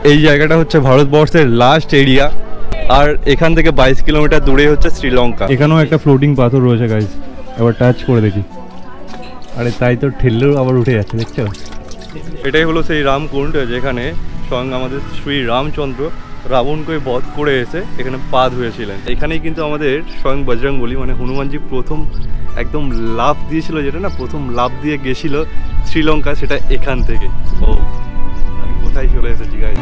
এই জায়গাটা হচ্ছে ভারতবর্ষের লাস্ট এরিয়া, আর এখান থেকে 22 কিলোমিটার দূরে হচ্ছে শ্রীলঙ্কা। এখানেও একটা ফ্লোটিং পাথর রয়েছে গাইস, এবার টাচ করে দেখি। আরে তাই তো ঠেললেও আবার উঠে যাচ্ছে, দেখছো? এটাই হলো সেই রামকুণ্ড যেখানে স্বয়ং আমাদের শ্রী রামচন্দ্র রাবণকে বধ করে এসে এখানে পা ধুয়েছিলেন। এখানেই কিন্তু আমাদের স্বয়ং বজরংবলী মানে হনুমানজি প্রথম একদম লাফ দিয়েছিল, যেটা না প্রথম লাফ দিয়ে গেছিল শ্রীলঙ্কা, সেটা এখান থেকে। ও আমি কোথায় চলে এসেছি গাইস।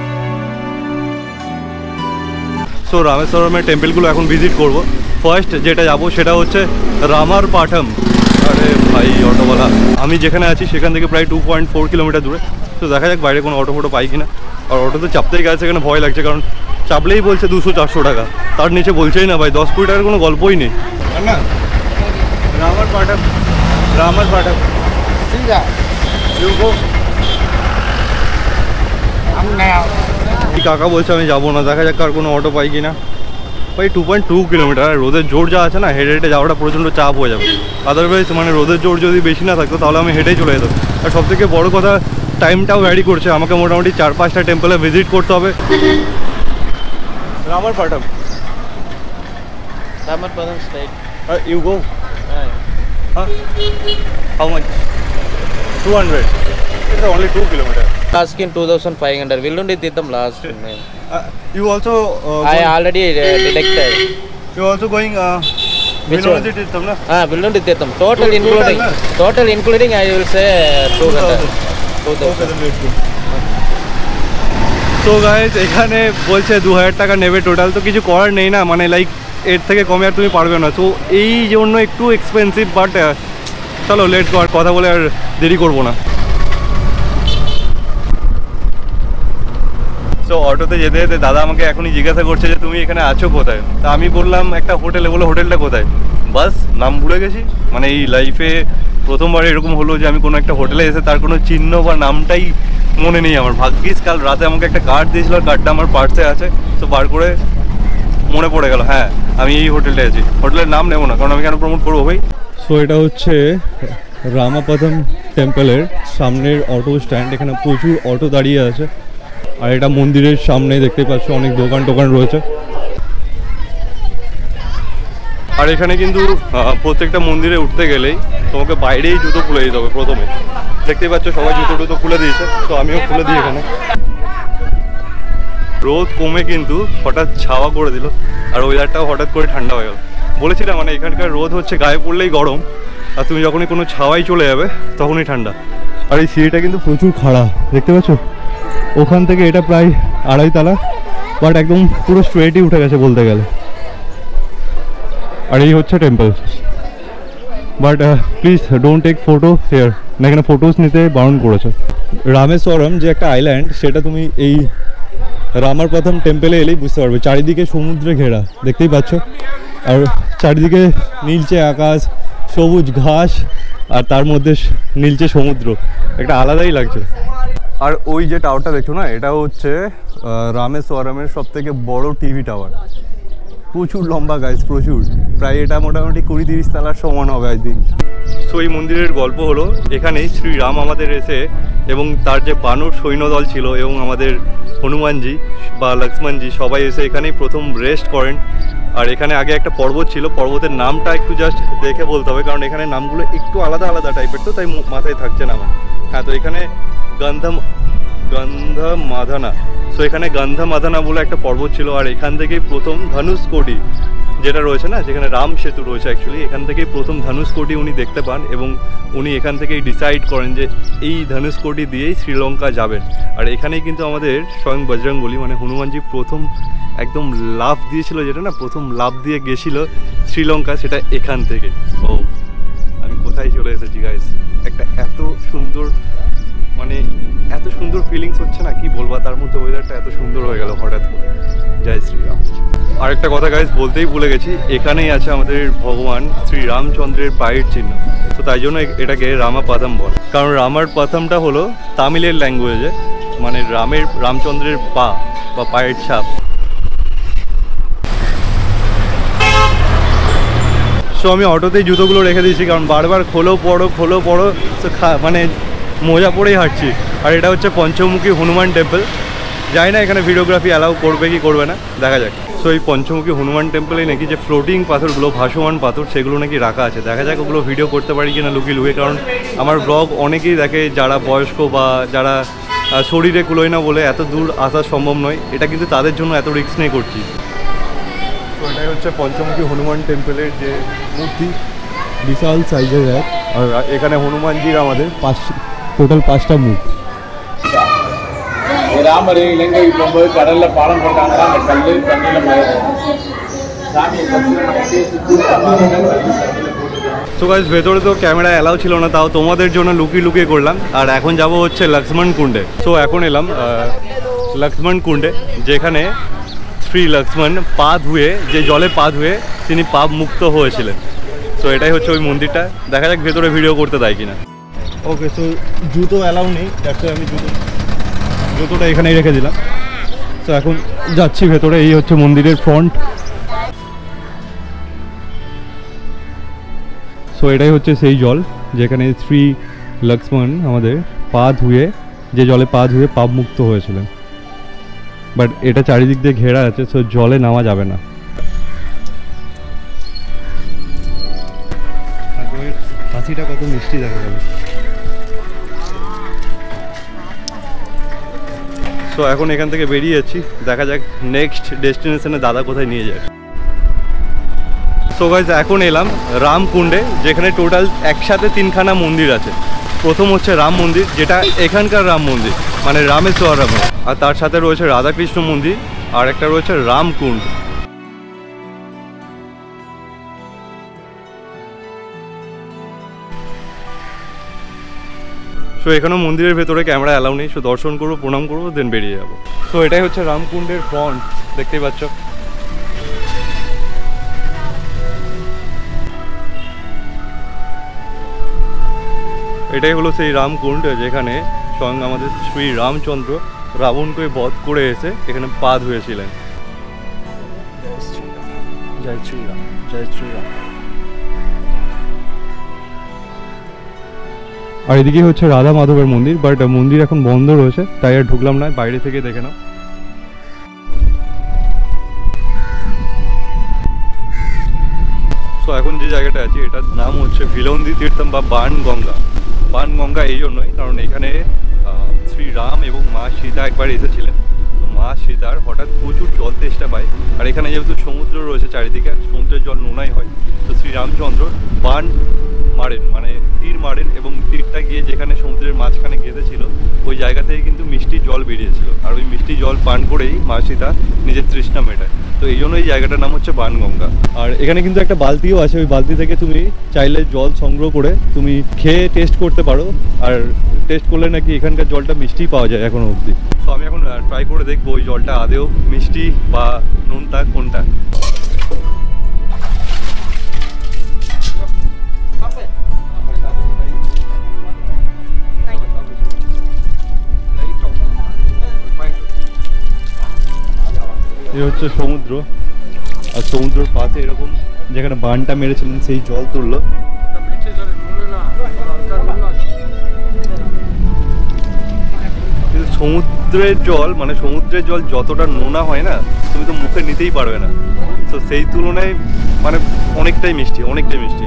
সো রামেশ্বরমের টেম্পলগুলো এখন ভিজিট করব। ফার্স্ট যেটা যাব সেটা হচ্ছে রামারপাটম। আরে ভাই অটোওয়ালা, আমি যেখানে আছি সেখান থেকে প্রায় 2.4 কিলোমিটার দূরে। তো দেখা যাক বাইরে কোনো অটো ফটো পাই কিনা। আর অটোতে চাপতেই গেছে, এখানে ভয় লাগছে, কারণ চাপলেই বলছে 200-400 টাকা, তার নিচে বলছেই না ভাই 10-20 টাকার কোনো গল্পই নেই না। রামারপাটম, রামারপাটম কাকা বলছে আমি যাবো না, দেখা যাক কার কোনো অটো পাই কিনা। ভাই 2.2 কিলোমিটার, রোদের জোর যা আছে না, হেঁটে হেঁটে যাওয়াটা প্রচণ্ড চাপ হয়ে যাবে। আদারওয়াইজ মানে রোদের জোর যদি বেশি না থাকতো তাহলে আমি হেঁটেই চলে যেতাম। আর সবথেকে বড় কথা টাইমটাও ভ্যারি করছে, আমাকে মোটামুটি 4-5টা টেম্পলে ভিজিট করতে হবে। Ramarpadam, Ramarpadam straight. You go how much? 200. It's only 2 kilometers. Asking 2,500. Villundi Tirtham last. You also I already detected. you also going Villundi Tirtham na? Villundi Tirtham. Total including I will say 2,000. So guys, এখানে বলছে 2000 টাকা নেবে total. তো কিছু করার নেই না, মানে লাইক এর থেকে কমে আর তুমি পারবে না। তো এই জন্য একটু এক্সপেন্সিভ, বাট চলো লেট কর, কথা বলে আর দেরি করবো না। তো অটোতে যেতে যেতে দাদা আমাকে এখনই জিজ্ঞাসা করছে যে তুমি এখানে আছো কোথায়। তা আমি বললাম একটা হোটেলে। বলে হোটেলটা কোথায়? বাস নাম ভুলে গেছি। মানে এই লাইফে প্রথমবার এরকম হলো যে আমি কোনো একটা হোটেলে এসে তার কোনো চিহ্ন বা নামটাই মনে নেই আমার। ভাগ্যিস কাল রাতে আমাকে একটা কার্ড দিয়েছিল, কার্ডটা আমার পার্সে আছে, তো বার করে মনে পড়ে গেল হ্যাঁ আমি এই হোটেলটা আছি। হোটেলের নাম নেবো না, কারণ আমি কেন প্রমোট করবো ভাই। সো এটা হচ্ছে রামাপদম টেম্পলের সামনের অটো স্ট্যান্ড। এখানে প্রচুর অটো দাঁড়িয়ে আছে, আর এটা মন্দিরের সামনে দেখতে পাচ্ছ অনেক দোকান টোকান রয়েছে। আর এখানে কিন্তু প্রত্যেকটা মন্দিরে উঠতে গেলেই তোমাকে বাইরেই জুতো খুলে দিতে হবে প্রথমে। দেখতেই পাচ্ছ সবাই জুতো টুতো খুলে দিয়েছে, তো আমিও খুলে দিই এখানে। রোদ কমে কিন্তু হঠাৎ ছাওয়া করে দিল, আর ওয়েদারটাও হঠাৎ করে ঠান্ডা হয়ে গেল। বলেছিলাম মানে এখানকার রোদ হচ্ছে গায়ে পড়লেই গরম, আর তুমি যখনই কোনো ছাওয়াই চলে যাবে তখনই ঠান্ডা। আর এই সিঁড়িটা কিন্তু প্রচুর খাড়া, দেখতে পাচ্ছ? ওখান থেকে এটা প্রায় 2.5 তলা, বাট একদম পুরো স্ট্রেটই উঠে গেছে বলতে গেলে। আর এই হচ্ছে temple. But please don't take photo here, না এখানে ফটোস নিতে বারণ করেছে। রামেশ্বরম যে একটা আইল্যান্ড, সেটা তুমি এই রামারপাটম টেম্পলে এলেই বুঝতে পারবে। চারিদিকে সমুদ্রে ঘেরা, দেখতেই পাচ্ছ। আর চারিদিকে নীলচে আকাশ, সবুজ ঘাস, আর তার মধ্যে নীলচে সমুদ্র, একটা আলাদাই লাগছে। আর ওই যে টাওয়ারটা দেখছো না, এটা হচ্ছে রামেশ্বরমের সবথেকে বড় টিভি টাওয়ার। প্রচুর লম্বা গাইস, প্রচুর, প্রায় এটা মোটামুটি 20-30 তলার সমান হবে আই থিঙ্ক। সো এই মন্দিরের গল্প হলো এখানেই শ্রীরাম আমাদের এসে এবং তার যে বানর সৈন্যদল ছিল এবং আমাদের হনুমানজি বা লক্ষ্মণজি সবাই এসে এখানেই প্রথম রেস্ট করেন। আর এখানে আগে একটা পর্বত ছিল, পর্বতের নামটা একটু জাস্ট দেখে বলতে হবে, কারণ এখানে নামগুলো একটু আলাদা আলাদা টাইপের, তো তাই মাথায় থাকছে না আমার। হ্যাঁ, তো এখানে গন্ধমাধানা, সো এখানে গন্ধমাধানা বলে একটা পর্বত ছিল। আর এখান থেকেই প্রথম ধনুষ্কোটি যেটা রয়েছে না, যেখানে রাম সেতু রয়েছে অ্যাকচুয়ালি, এখান থেকেই প্রথম ধনুষ্কোটি উনি দেখতে পান এবং উনি এখান থেকেই ডিসাইড করেন যে এই ধনুষ্কোটি দিয়েই শ্রীলঙ্কা যাবেন। আর এখানেই কিন্তু আমাদের স্বয়ং বজরংবলী মানে হনুমানজি প্রথম একদম লাফ দিয়েছিল, যেটা না প্রথম লাফ দিয়ে গেছিল শ্রীলঙ্কা, সেটা এখান থেকে। ও আমি কোথায় চলে এসেছি গাইস। একটা এত সুন্দর মানে এত সুন্দর ফিলিংস হচ্ছে না, কি বলবো। তার মধ্যে ওয়েদারটা এত সুন্দর হয়ে গেল হঠাৎ করে। জয় শ্রীরাম। আরেকটা কথা গাইস বলতেই ভুলে গেছি, এখানেই আছে আমাদের ভগবান শ্রী রামচন্দ্রের পায়ের চিহ্ন। তো তাই জন্য এটাকে রামাপাদম বলে, কারণ রামারপাদমটা হলো তামিলের ল্যাঙ্গুয়েজে, মানে রামচন্দ্রের পা বা পায়ের ছাপ। সো আমি অটোতেই জুতোগুলো রেখে দিয়েছি, কারণ বারবার খোলো পড়ো তো মানে মোজা পরেই হাঁটছি। আর এটা হচ্ছে পঞ্চমুখী হনুমান টেম্পল। জানি না এখানে ভিডিওগ্রাফি অ্যালাউ করবে কি করবে না, দেখা যাক। সো এই পঞ্চমুখী হনুমান টেম্পলে নাকি যে ফ্লোটিং পাথরগুলো, ভাসমান পাথর, সেগুলো নাকি রাখা আছে। দেখা যাক ওগুলো ভিডিও করতে পারি কিনা লুকিয়ে লুকিয়ে, কারণ আমার ব্লগ অনেকেই দেখে যারা বয়স্ক বা যারা শরীরে কুলোয় না বলে এত দূর আসা সম্ভব নয়। এটা কিন্তু তাদের জন্য এত রিস্ক নিয়ে করছি। তো এটাই হচ্ছে পঞ্চমুখী হনুমান টেম্পলের যে মূর্তি, বিশাল সাইজের এক। আর এখানে হনুমানজির আমাদের টোটাল 5টা মুখ। ராமர் இலங்கை போகும்போது கடல்ல பாலம் போட்டாங்க, அந்த கல்லு தண்ணியில சாமியை সো গাইস, ভেতরে তো ক্যামেরা অ্যালাউ ছিল না, তাও তোমাদের জন্য লুকিয়ে লুকিয়ে করলাম। আর এখন যাব হচ্ছে লক্ষ্মণ কুণ্ডে। সো এখন এলাম লক্ষ্মণ কুণ্ডে, যেখানে শ্রী লক্ষ্মণ পা ধুয়ে, যে জলে পা ধুয়ে তিনি পাপ মুক্ত হয়েছিলেন। সো এটাই হচ্ছে ওই মন্দিরটা। দেখা যাক ভেতরে ভিডিও করতে দেয় কিনা। ওকে, সো জুতো অ্যালাউ নেই, তারপরে আমি জুতোটা এখানেই রেখে দিলাম। তো এখন যাচ্ছি ভেতরে। এই হচ্ছে মন্দিরের ফ্রন্ট। সো এটাই হচ্ছে সেই জল যেখানে শ্রী লক্ষ্মণ আমাদের পা ধুয়ে, যে জলে পা ধুয়ে পাপ মুক্ত হয়েছিলেন। বাট এটা চারিদিক দিয়ে ঘেরা আছে, সো জলে নামা যাবে না। হাসিটা কত মিষ্টি দেখা গেল। সো এখন এখান থেকে বেরিয়ে যাচ্ছি, দেখা যাক নেক্সট ডেস্টিনেশনে দাদা কোথায় নিয়ে যায়। সো গাইস, এখন এলাম রামকুণ্ডে, যেখানে টোটাল একসাথে 3খানা মন্দির আছে। প্রথম হচ্ছে রাম মন্দির, যেটা এখানকার রাম মন্দির, মানে রামেশ্বরম। আর তার সাথে রয়েছে রাধাকৃষ্ণ মন্দির, আর একটা রয়েছে রামকুণ্ড। সো এখানেও মন্দিরের ভেতরে ক্যামেরা অ্যালাউ নেই। সো দর্শন করবো, প্রণাম করবো, দেন বেরিয়ে যাবো। সো এটাই হচ্ছে রামকুণ্ডের ফ্রন্ট, দেখতেই পাচ্ছ। এটাই হলো সেই রামকুণ্ড, যেখানে স্বয়ং আমাদের শ্রী রামচন্দ্র রাবণকে বধ করে এসে এখানে পা ধুয়েছিলেন। জয় শ্রীরাম, জয় শ্রীরাম। আর এদিকে হচ্ছে রাধা মাধবের মন্দির, বাট মন্দির এখন বন্ধ রয়েছে, তাই আর ঢুকলাম না, বাইরে থেকে দেখে নাও। সো এখন যে জায়গাটা আছে, এটার নাম হচ্ছে ভিলন্দি তীর্থম বা বাণগঙ্গা। বাণগঙ্গা এই জন্যই কারণ এখানে শ্রী রাম এবং মা সীতা একবার এসেছিলেন। তো মা সীতার হঠাৎ প্রচুর জল তেষ্টা পায়, আর এখানে যেহেতু সমুদ্র রয়েছে চারিদিকে, সমুদ্রের জল নোনাই হয়। তো শ্রী রামচন্দ্র বাণ মারেন, মানে তীর মারেন, এবং তীরটা গিয়ে যেখানে সমুদ্রের মাঝখানে গেঁথেছিল ওই জায়গা থেকে কিন্তু মিষ্টি জল বেরিয়েছিল। আর ওই মিষ্টি জল পান করেই মা সীতা নিজের তৃষ্ণা মেটায়। তো এই জন্য এই জায়গাটার নাম হচ্ছে বাণগঙ্গা। আর এখানে কিন্তু একটা বালতিও আছে, ওই বালতি থেকে তুমি চাইলে জল সংগ্রহ করে তুমি খেয়ে টেস্ট করতে পারো। আর টেস্ট করলে নাকি এখানকার জলটা মিষ্টি পাওয়া যায় এখনো অবধি। তো আমি এখন ট্রাই করে দেখবো ওই জলটা আদেও মিষ্টি বা নোনতা কোনটা। এই হচ্ছে সমুদ্র, আর সমুদ্রের পাশে এরকম যেখানে বানটা মেরেছিলেন সেই জল তুললো। কিন্তু সমুদ্রের জল, মানে সমুদ্রের জল যতটা নোনা হয় না, তুমি তো মুখে নিতেই পারবে না। তো সেই তুলনায় মানে অনেকটাই মিষ্টি, অনেকটাই মিষ্টি।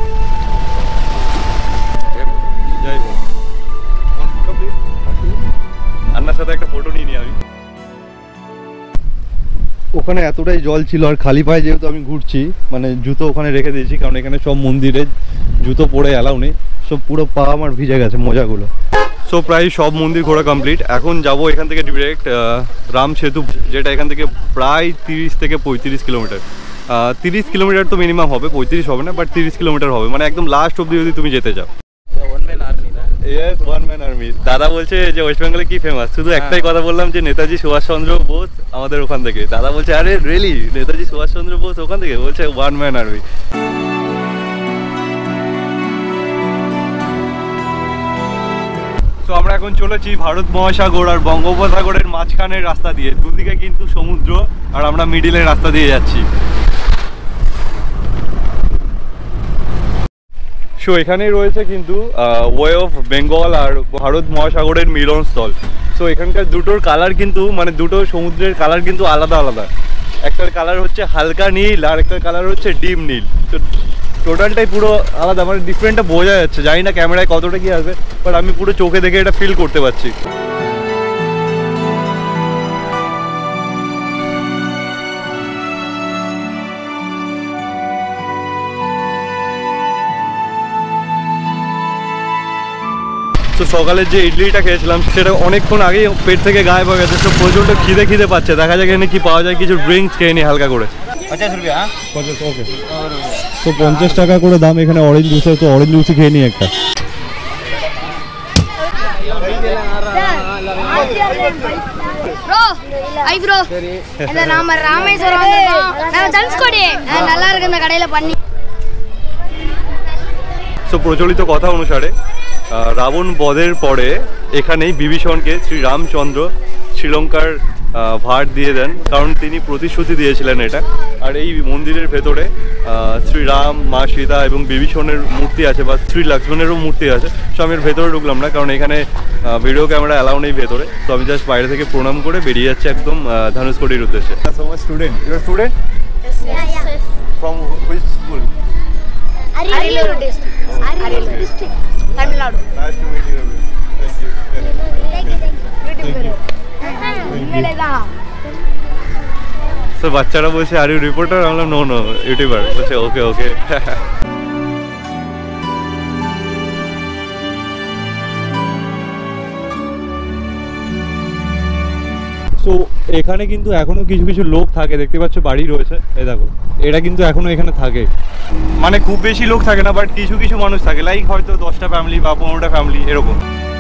যাই হোক, আন্নার সাথে একটা ফটো নিয়ে নিই আমি। ওখানে এতটাই জল ছিল, আর খালি পায়ে যেহেতু আমি ঘুরছি, মানে জুতো ওখানে রেখে দিয়েছি, কারণ এখানে সব মন্দিরে জুতো পরে অ্যালাউ নেই। সব পুরো পা আমার ভিজে গেছে মজাগুলো। সো প্রায় সব মন্দির ঘোরা কমপ্লিট। এখন যাব এখান থেকে ডিরেক্ট রাম সেতু, যেটা এখান থেকে প্রায় 30 থেকে 35 কিলোমিটার। 30 কিলোমিটার তো মিনিমাম হবে, 35 হবে না, বাট 30 কিলোমিটার হবে, মানে একদম লাস্ট অব্দি যদি তুমি যেতে চাও। Yes, one man army. দাদা বলছে যে ওয়েস্ট বেঙ্গলে কি ফেমাস, শুধু একটাই কথা বললাম যে নেতাজি সুভাষচন্দ্র বোস আমাদের ওখান থেকে। দাদা বলছে আরে রিয়েলি নেতাজি সুভাষচন্দ্র বোস ওখান থেকে? বলছে ওয়ান ম্যান আর্মি। তো আমরা এখন চলেছি ভারত মহাসাগর আর বঙ্গোপসাগরের মাঝখানের রাস্তা দিয়ে। দুদিকে কিন্তু সমুদ্র, আর আমরা মিডিলের রাস্তা দিয়ে যাচ্ছি। সো এখানেই রয়েছে কিন্তু ওয়ে অফ বেঙ্গল আর ভারত মহাসাগরের মিলনস্থল। সো এখানকার দুটোর কালার কিন্তু মানে দুটো সমুদ্রের কালার কিন্তু আলাদা আলাদা। একটার কালার হচ্ছে হালকা নীল আর একটার কালার হচ্ছে ডিপ নীল। তো টোটালটাই পুরো আলাদা, মানে ডিফারেন্টটা বোঝা যাচ্ছে। জানি না ক্যামেরায় কতটা কি আসবে, বাট আমি পুরো চোখে দেখে এটা ফিল করতে পারছি। তো সকালের যে ইডলিটা খেয়েছিলাম সেটা অনেকক্ষণ আগেই পেট থেকে গায়েব হয়ে গেছে। তো প্রচণ্ড খিদে পাচ্ছে। দেখা যাক এখানে কি পাওয়া যায়, কিছু ড্রিঙ্কস খেয়ে নি হালকা করে। 50 रुपया। ওকে, তো 50 টাকা করে দাম এখানে অরেঞ্জ জুসের। তো অরেঞ্জ জুসই খেয়ে নি একটা। Bro, hi bro. இந்த நாம ராமேஸ்வரம் வந்திருக்கோம். நான் தனுஷ்கோடி. நல்லா இருக்கு இந்த கடையில பண்ணி। সো প্রচলিত কথা অনুসারে রাবণ বধের পরে এখানেই বিভীষণকে শ্রী রামচন্দ্র শ্রীলঙ্কার ভার দিয়ে দেন, কারণ তিনি প্রতিশ্রুতি দিয়েছিলেন এটা। আর এই মন্দিরের ভেতরে শ্রীরাম, মা সীতা এবং বিভীষণের মূর্তি আছে, বা শ্রী লক্ষ্মণেরও মূর্তি আছে। সো আমি এর ভেতরে ঢুকলাম না, কারণ এখানে ভিডিও ক্যামেরা অ্যালাউ নেই ভেতরে। তো আমি জাস্ট বাইরে থেকে প্রণাম করে বেরিয়ে যাচ্ছি একদম ধনুষকোটির উদ্দেশ্যে। Student, your student from which school? Ariyalur district. Tamil Nadu. Nice to meet you. Thank you. So বাচ্চারা বলছে আর ইউ রিপোর্টার? আমি বললাম নো ইউটিউবার। বলছে ওকে ওকে। তো এখানে কিন্তু এখনো কিছু কিছু লোক থাকে, দেখতে পাচ্ছ বাড়ি রয়েছে, এই দেখো এরা কিন্তু এখনো এখানে থাকে। মানে খুব বেশি লোক থাকে না, বাট কিছু কিছু মানুষ থাকে, লাইক হয়তো 10টা ফ্যামিলি বা 15টা ফ্যামিলি এরকম।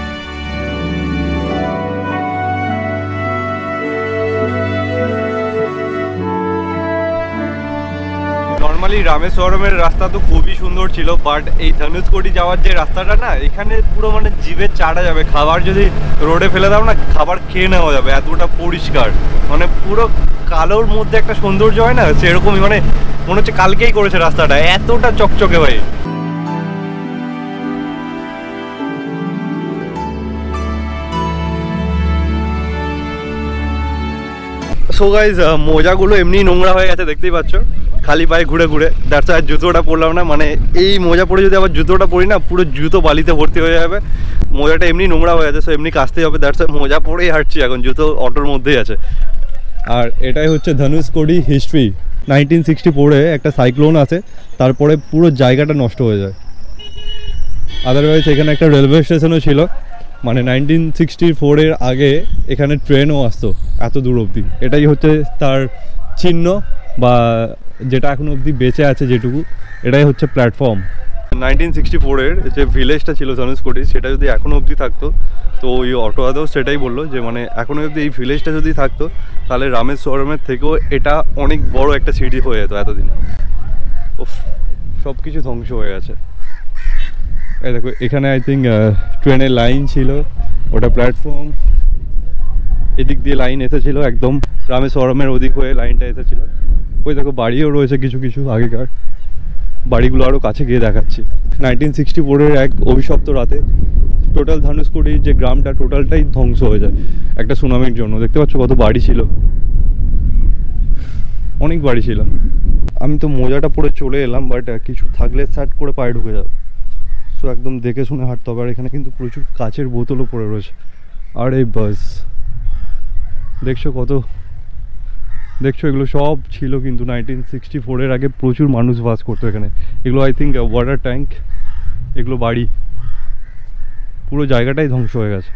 নর্মালি রামেশ্বরমের রাস্তা তো খুবই সুন্দর ছিল, বাট এই ধনুষকোটি যাওয়ার যে রাস্তাটা না, এখানে পুরো মানে জিভে চাটা যাবে। খাবার যদি রোডে ফেলে দাও না, খাবার খেয়ে নেওয়া যাবে, এতটা পরিষ্কার। মানে পুরো কালোর মধ্যে একটা সৌন্দর্য হয় না, সেরকমই। মানে মনে হচ্ছে কালকেই করেছে রাস্তাটা, এতটা চকচকে ভাই। সো গাইজ, মোজাগুলো এমনি নোংরা হয়ে গেছে, দেখতেই পাচ্ছ, খালি পায়ে ঘুরে ঘুরে। দ্যাটস আর জুতোটা পরলাম না, মানে এই মোজা পরে যদি আবার জুতোটা পরি না, পুরো জুতো বালিতে ভর্তি হয়ে যাবে। মোজাটা এমনি নোংরা হয়ে গেছে, সো এমনি কাচতেই হবে। দ্যাটস আর মোজা পরেই হাঁটছি এখন, জুতো অটোর মধ্যেই আছে। আর এটাই হচ্ছে ধনুষকোটি হিস্ট্রি। 1964-এ একটা সাইক্লোন আছে, তারপরে পুরো জায়গাটা নষ্ট হয়ে যায়। আদারওয়াইজ এখানে একটা রেলওয়ে স্টেশনও ছিল, মানে 1964-এর আগে এখানে ট্রেনও আসতো এত দূর অবধি। এটাই হচ্ছে তার চিহ্ন, বা যেটা এখনো অবধি বেঁচে আছে যেটুকু, এটাই হচ্ছে প্ল্যাটফর্ম। 1964-এর যে ভিলেজটা ছিল ধনুষকোটি, সেটা যদি এখনো অবধি থাকতো, তো ওই অটোয়াদাও সেটাই বললো যে মানে এখনো অবধি এই ভিলেজটা যদি থাকতো, তাহলে রামেশ্বরমের থেকেও এটা অনেক বড় একটা সিটি হয়ে যেত এতদিন। উফ, সব কিছু ধ্বংস হয়ে গেছে। এই দেখো এখানে আই থিঙ্ক ট্রেনের লাইন ছিল, ওটা প্ল্যাটফর্ম। এদিক দিয়ে লাইন এসেছিল, একদম রামেশ্বরমের ওদিক হয়ে লাইনটা এসেছিল। ওই দেখো বাড়িও রয়েছে কিছু কিছু আগেকার, বাড়িগুলো আরও কাছে গিয়ে দেখাচ্ছি। 1964-এর এক অভিশপ্ত রাতে টোটাল ধনুষকোটির যে গ্রামটা টোটালটাই ধ্বংস হয়ে যায় একটা সুনামির জন্য। দেখতে পাচ্ছ কত বাড়ি ছিল, অনেক বাড়ি ছিল। আমি তো মোজাটা পরে চলে এলাম, বাট কিছু থাকলে সার্ট করে পায়ে ঢুকে যাবে। সো একদম দেখে শুনে হাঁটতে হবে। আর এখানে কিন্তু প্রচুর কাচের বোতলও পড়ে রয়েছে। আর এই বাস দেখছো কত, দেখছো এগুলো সব ছিল কিন্তু 1964-এর আগে প্রচুর মানুষ বাস করতো এখানে। এগুলো আই থিঙ্ক ওয়াটার ট্যাঙ্ক, এগুলো বাড়ি। পুরো জায়গাটাই ধ্বংস হয়ে গেছে।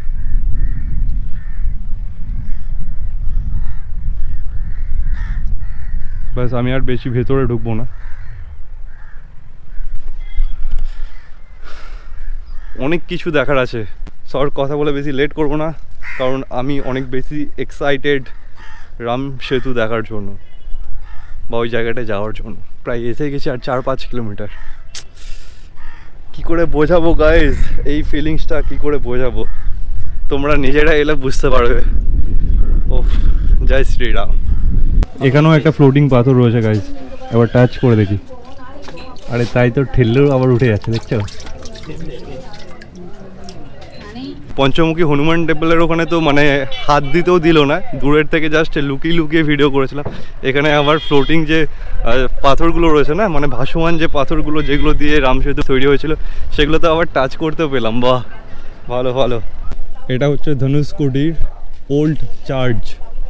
ব্যাস, আমি আর বেশি ভেতরে ঢুকবো না। অনেক কিছু দেখার আছে। সর কথা বলে বেশি লেট করবো না, কারণ আমি অনেক বেশি এক্সাইটেড রাম সেতু দেখার জন্য, বা ওই জায়গাটায় যাওয়ার জন্য। প্রায় এসে গেছি, আর 4-5 কিলোমিটার। কি করে বোঝাবো গাইজ এই ফিলিংসটা, কি করে বোঝাবো? তোমরা নিজেরা এলে বুঝতে পারবে। ওহ, জয় শ্রীরাম। এখানেও একটা ফ্লোটিং পাথর রয়েছে গাইজ, এবার টাচ করে দেখি। আরে তাই তো, ঠেললেও আবার উঠে যাচ্ছে, দেখছো? পঞ্চমুখী হনুমান টেম্পলের ওখানে তো মানে হাত দিতেও দিল না, দূরের থেকে জাস্ট লুকিয়ে লুকিয়ে ভিডিও করেছিলাম। এখানে আবার ফ্লোটিং যে পাথরগুলো রয়েছে না, মানে ভাসমান যে পাথরগুলো যেগুলো দিয়ে রাম সেতু তৈরি হয়েছিল, সেগুলো তো আবার টাচ করতেও পেলাম। বাহ, ভালো ভালো। এটা হচ্ছে ধনুষকোটির ওল্ড চার্চ,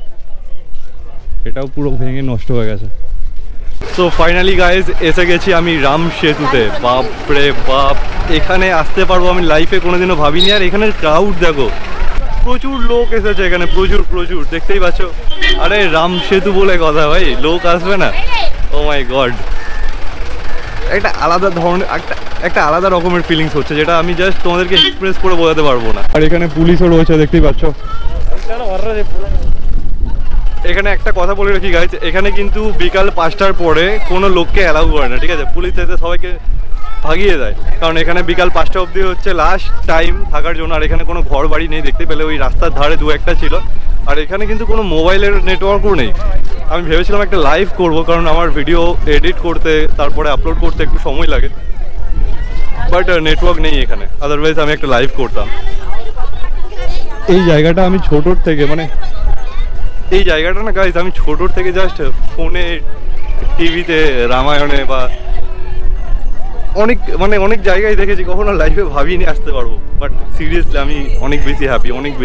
এটাও পুরো ভেঙে নষ্ট হয়ে গেছে। সো ফাইনালি গাইজ এসে গেছি আমি রাম সেতুতে। বাপরে বাপ, এখানে আসতে পারবো আমি লাইফে কোনোদিনও ভাবিনি। আর এখানের ক্রাউড দেখো, প্রচুর লোক এসেছে এখানে, প্রচুর প্রচুর, দেখতেই পাচ্ছ। আরে রাম সেতু বলে কথা ভাই, লোক আসবে না? ও মাই গড, একটা আলাদা ধরনের একটা আলাদা রকমের ফিলিংস হচ্ছে, যেটা আমি জাস্ট তোমাদেরকে এক্সপ্রেস করে বোঝাতে পারবো না। আর এখানে পুলিশও রয়েছে, দেখতেই পাচ্ছ। এখানে একটা কথা বলে রাখি গাইজ, এখানে কিন্তু বিকাল 5টার পরে কোনো লোককে অ্যালাউ করে না, ঠিক আছে? পুলিশ এসে সবাইকে ভাগিয়ে দেয়, কারণ এখানে বিকাল 5টা অবধি হচ্ছে লাস্ট টাইম থাকার জন্য। আর এখানে কোনো ঘর বাড়ি নেই, দেখতে পেলে ওই রাস্তার ধারে দু একটা ছিল। আর এখানে কিন্তু কোনো মোবাইলের নেটওয়ার্কও নেই। আমি ভেবেছিলাম একটা লাইভ করব, কারণ আমার ভিডিও এডিট করতে তারপরে আপলোড করতে একটু সময় লাগে, বাট নেটওয়ার্ক নেই এখানে, আদারওয়াইজ আমি একটা লাইভ করতাম। এই জায়গাটা আমি ছোটোর থেকে মানে এই জায়গাটা না গাইজ, আমি ছোটোর থেকে জাস্ট ফোনে, টিভিতে, রামায়ণে বা অনেক জায়গায় দেখেছি, কখনো লাইফে ভাবিনি আসতে পারবো। বাট সিরিয়াসলি আমি অনেক বেশি হ্যাপি।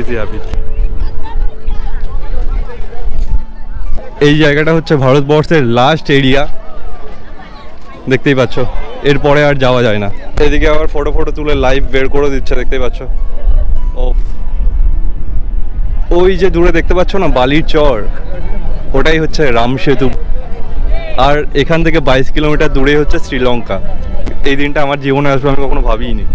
এই জায়গাটা হচ্ছে ভারতবর্ষের লাস্ট এরিয়া, দেখতেই পাচ্ছ। এরপরে আর যাওয়া যায় না। এদিকে আবার ফটো তুলে লাইভ বের করে দিচ্ছে, দেখতেই পাচ্ছ। ওই যে দূরে দেখতে পাচ্ছ না বালির চর, ওটাই হচ্ছে রাম সেতু। আর এখান থেকে 22 কিলোমিটার দূরে হচ্ছে শ্রীলঙ্কা। এই দিনটা আমার জীবনে আসবে আমি কখনো ভাবিনি।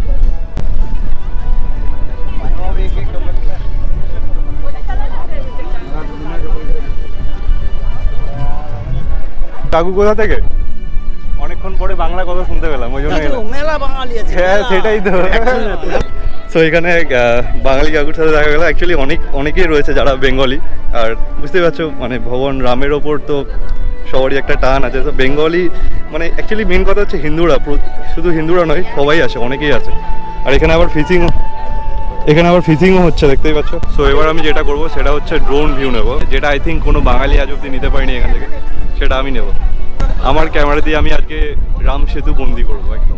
কাকু কোথা থেকে? অনেকক্ষণ পরে বাংলা কথা শুনতে পেলাম, ওই জন্য। হ্যাঁ সেটাই তো। সো এখানে বাঙালি কাকুর সাথে দেখা গেল। অ্যাকচুয়ালি অনেকেই রয়েছে যারা বেঙ্গলি। আর বুঝতেই পারছো, মানে ভগবান রামের ওপর তো সবারই একটা টান আছে। তো বেঙ্গলি মানে অ্যাকচুয়ালি মেন কথা হচ্ছে হিন্দুরা, শুধু হিন্দুরা নয়, সবাই আছে, অনেকেই আছে। আর এখানে আবার ফিশিংও হচ্ছে, দেখতেই পাচ্ছ। সো এবার আমি যেটা করবো সেটা হচ্ছে ড্রোন ভিউ নেবো, যেটা আই থিঙ্ক কোনো বাঙালি আজ অব্দি নিতে পারিনি এখান থেকে, সেটা আমি নেব। আমার ক্যামেরা দিয়ে আমি আজকে রাম সেতু বন্দি করবো একদম।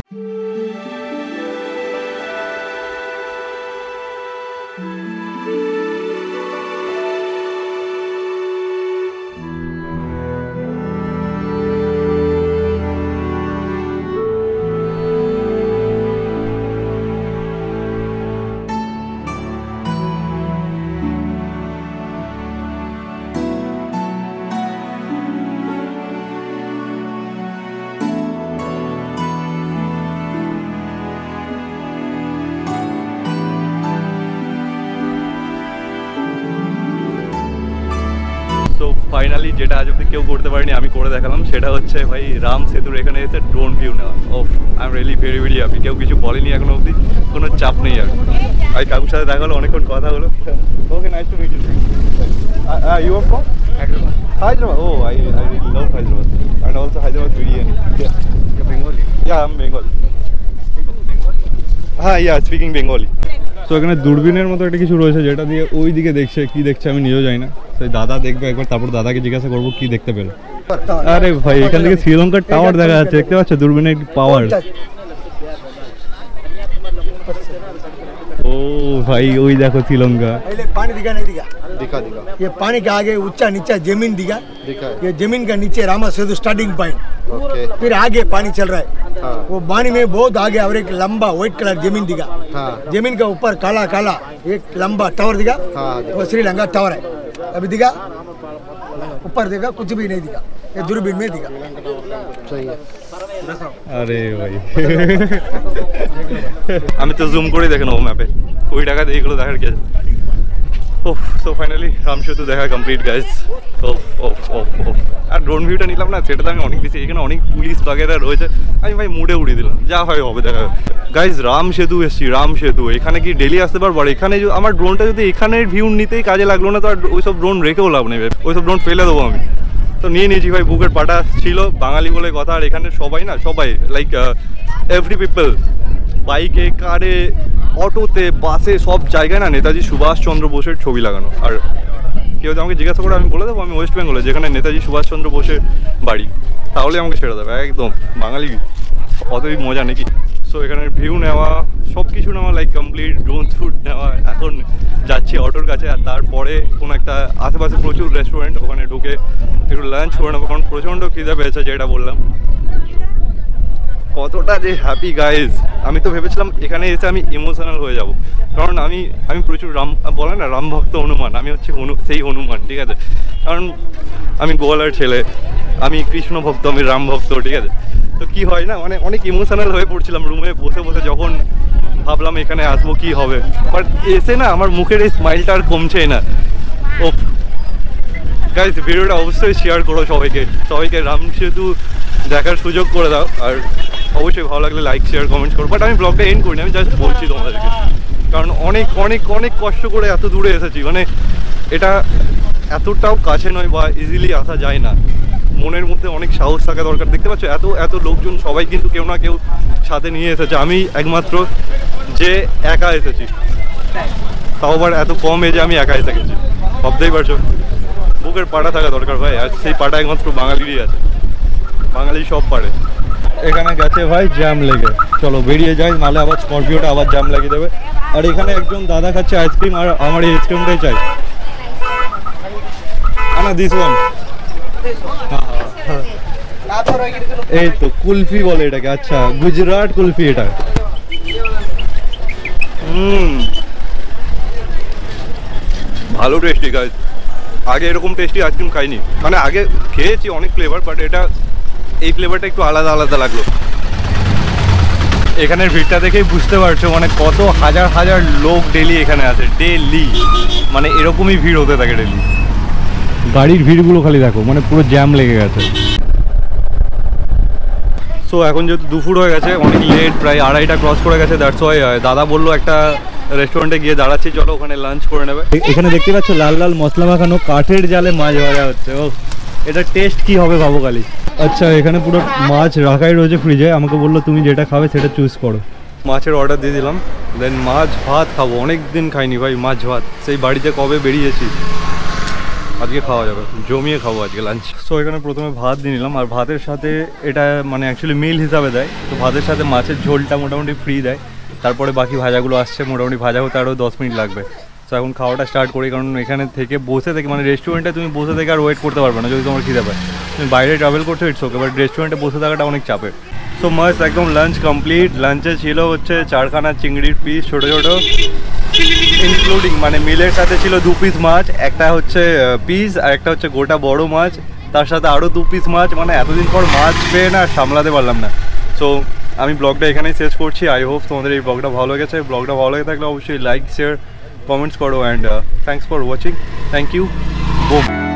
তো ফাইনালি যেটা আজ অব্দি কেউ করতে পারেনি আমি করে দেখালাম, সেটা হচ্ছে ভাই রাম সেতুর এখানে এসে ড্রোন ভিউ নেওয়া। ওফ, I am really very very happy. কেউ কিছু বলেনি এখনো অবধি, কোনো চাপ নেই। আর আমি কাকুর সাথে দেখা হলো, অনেকক্ষণ কথা হলো। Okay, nice to meet you. You are from Hyderabad? Oh, I really love Hyderabad. And also Hyderabad biryani. Yeah. You're Bengali? Yeah, I'm Bengali. Yeah, speaking Bengali. তো এখানে দূরবীনের মতো একটা কিছু রয়েছে, যেটা দিয়ে ওই দিকে দেখছে, কি দেখছে আমি নিজেও জানি না। সেই দাদা দেখবে একবার, তারপর দাদাকে জিজ্ঞাসা করবো কি দেখতে পেল। আরে ভাই, এখান থেকে শ্রীলঙ্কার টাওয়ার দেখা যাচ্ছে, দেখতে পাচ্ছ দূরবীনের পাওয়ার। ओ भाई वही देखो श्रीलंका। पानी दिखा नहीं दिखा? दिखा दिखा। ये पानी के आगे ऊंचा नीचा जमीन दिखा? दिखा। ये जमीन का नीचे Rama Setu starting point. Okay. फिर आगे पानी चल रहा है। हाँ। वो पानी में बहुत आगे और एक लंबा व्हाइट कलर जमीन दिखा। हाँ। जमीन का ऊपर काला काला एक लंबा टावर दिखा। हाँ। वो श्रीलंका टावर है। अभी दिखा? ऊपर देखा कुछ भी नहीं दिखा, ये दूरबीन में दिखा। सही है। अरे भाई আমি তো জুম করে দেখে নেবো ম্যাপে, ওই টাকাতে এইগুলো দেখার কি আছে। ওফ, সো ফাইনালি রাম সেতু দেখা কমপ্লিট গাইজ। ওফ ওফ ওফ ওফ। আর ড্রোন ভিউটা নিলাম না, সেটাতে আমি অনেক বেশি, এখানে অনেক পুলিশ বাগেরা রয়েছে, আমি ভাই মুডে উড়িয়ে দিলাম, যা হয় হবে দেখা গাইজ। রাম সেতু এসছি, রাম সেতু। এখানে কি ডেলি আসতে পারবো? আর এখানে আমার ড্রোনটা যদি এখানের ভিউ নিতেই কাজে লাগলো না, তো আর ওইসব ড্রোন রেখেও লাভ নেই, ওইসব ড্রোন ফেলে দেবো আমি। তো নিয়ে নিয়েছি ভাই, বুকের পাটা ছিল, বাঙালি বলে কথা। আর এখানে সবাই না, সবাই লাইক এভরি পিপল, বাইকে, কারে, অটোতে বাসে সব জায়গায় না নেতাজি সুভাষচন্দ্র বোসের ছবি লাগানো। আর কেউ যদি আমাকে জিজ্ঞাসা করে আমি বলে দেবো আমি ওয়েস্ট বেঙ্গলে, যেখানে নেতাজি সুভাষচন্দ্র বোসের বাড়ি, তাহলে আমাকে ছেড়ে দেবে একদম। বাঙালি অতই মজা নাকি। সো এখানের ভিউ নেওয়া, সব কিছু নেওয়া, লাইক কমপ্লিট ড্রোন শ্যুট নেওয়া। এখন যাচ্ছি অটোর কাছে, আর তারপরে কোনো একটা আশেপাশে প্রচুর রেস্টুরেন্ট, ওখানে ঢুকে একটু লাঞ্চ করে নেবো, কারণ প্রচণ্ড খিদে পেয়েছে যেটা বললাম। কতটা যে হ্যাপি গাইজ, আমি তো ভেবেছিলাম এখানে এসে আমি ইমোশনাল হয়ে যাব, কারণ আমি প্রচুর বলে না রাম ভক্ত হনুমান, আমি হচ্ছে সেই হনুমান, ঠিক আছে। কারণ আমি গোয়ালার ছেলে, আমি কৃষ্ণ ভক্ত, আমি রাম ভক্ত, ঠিক আছে। তো কি হয় না, মানে অনেক ইমোশনাল হয়ে পড়ছিলাম রুমে বসে বসে, যখন ভাবলাম এখানে আসবো কি হবে, বাট এসে না আমার মুখের এই স্মাইলটা আর কমছেই না। ও গাইজ, ভিডিওটা অবশ্যই শেয়ার করো সবাইকে রাম সেতু দেখার সুযোগ করে দাও, আর অবশ্যই ভালো লাগলে লাইক শেয়ার কমেন্ট করো। বাট আমি ব্লগটা এন্ড করিনি, আমি জাস্ট বলছি তোমাদেরকে, কারণ অনেক অনেক অনেক কষ্ট করে এত দূরে এসেছি, মানে এটা এতটাও কাছে নয় বা ইজিলি আসা যায় না, মনের মধ্যে অনেক সাহস থাকা দরকার। দেখতে পাচ্ছ এত এত লোকজন, সবাই কিন্তু কেউ না কেউ সাথে নিয়ে এসেছে, আমি একমাত্র যে একা এসেছি, তাও আবার এত কম এজে আমি একা এসে গেছি, ভাবতেই পারছো। বুকের পাটা থাকা দরকার ভাই, আর সেই পাটা একমাত্র বাঙালিরই আছে, বাঙালি সব পারে। এখানে গেছে ভাই জ্যাম লেগে, চলো বেরিয়ে যাই, নাহলে আবার স্করপিওটা আবার জ্যাম লাগিয়ে দেবে। আর এখানে একজন দাদা খাচ্ছে আইসক্রিম, আর আমার এই আইসক্রিমটাই চাই। না দিস ওয়ান, এই তো কুলফি বলে এটাকে, আচ্ছা গুজরাট কুলফি এটা। ভালো টেস্টি গাইজ, আগে এরকম টেস্টি আইসক্রিম খাইনি, মানে আগে খেয়েছি অনেক ফ্লেভার, বাট এটা এই ফ্লেভারটা একটু আলাদা আলাদা লাগলো। এখানের ভিড়টা দেখেই বুঝতে পারছো মানে কত হাজার হাজার লোক ডেলি এখানে আসে, ডেলি মানে এরকমই ভিড় হতে থাকে ডেলি। গাড়ির ভিড়গুলো খালি দেখো, মানে পুরো জ্যাম লেগে গেছে। সো এখন যেহেতু দুপুর হয়ে গেছে, অনেক লেট, প্রায় 2:30টা ক্রস করে গেছে, দ্যাটস ওয়াই দাদা বললো একটা রেস্টুরেন্টে গিয়ে দাঁড়াচ্ছি, চলো ওখানে লাঞ্চ করে নেবে। এখানে দেখতে পাচ্ছ লাল লাল মশলা মাখানো কাঠের জালে মাছ ভাজা হচ্ছে, ও এটা টেস্ট কি হবে ভাবো খালি। আচ্ছা এখানে পুরো মাছ রাখাই রয়েছে ফ্রিজে, আমাকে বললো তুমি যেটা খাবে সেটা চুজ করো। মাছের অর্ডার দিয়ে দিলাম, দেন মাছ ভাত খাবো, অনেক দিন খাইনি ভাই মাছ ভাত, সেই বাড়িতে কবে বেরিয়েছি, আজকে খাওয়া যাবে, জমিয়ে খাবো আজকে লাঞ্চ। সো এখানে প্রথমে ভাত দিয়ে নিলাম, আর ভাতের সাথে এটা মানে অ্যাকচুয়ালি মিল হিসাবে দেয়, তো ভাতের সাথে মাছের ঝোলটা মোটামুটি ফ্রি দেয়, তারপরে বাকি ভাজাগুলো আসছে, মোটামুটি ভাজা হতে আরও 10 মিনিট লাগবে। সো এখন খাওয়াটা স্টার্ট করি, কারণ এখানে থেকে বসে থেকে মানে রেস্টুরেন্টে তুমি বসে থেকে আর ওয়েট করতে পারবে না যদি তোমার খিদে পায়, তুমি বাইরে ট্রাভেল করছো ইটস ওকে, বাট রেস্টুরেন্টে বসে থাকাটা অনেক চাপের। সো মাস্ট একদম লাঞ্চ কমপ্লিট। লাঞ্চে ছিল হচ্ছে 4খানা চিংড়ির পিস ছোটো ছোটো, ইনক্লুডিং মানে মিলের সাথে ছিল 2 পিস মাছ, একটা হচ্ছে পিস আর একটা হচ্ছে গোটা বড় মাছ, তার সাথে আরও 2 পিস মাছ, মানে এতদিন পর মাছ পেয়ে না সামলাতে পারলাম না। সো আমি ব্লগটা এখানেই শেষ করছি। আই হোপ তোমাদের এই ব্লগটা ভালো লেগেছে। ব্লগটা ভালো লেগে থাকলে অবশ্যই লাইক শেয়ার কমেন্টস করো, and thanks for watching, thank you, broom.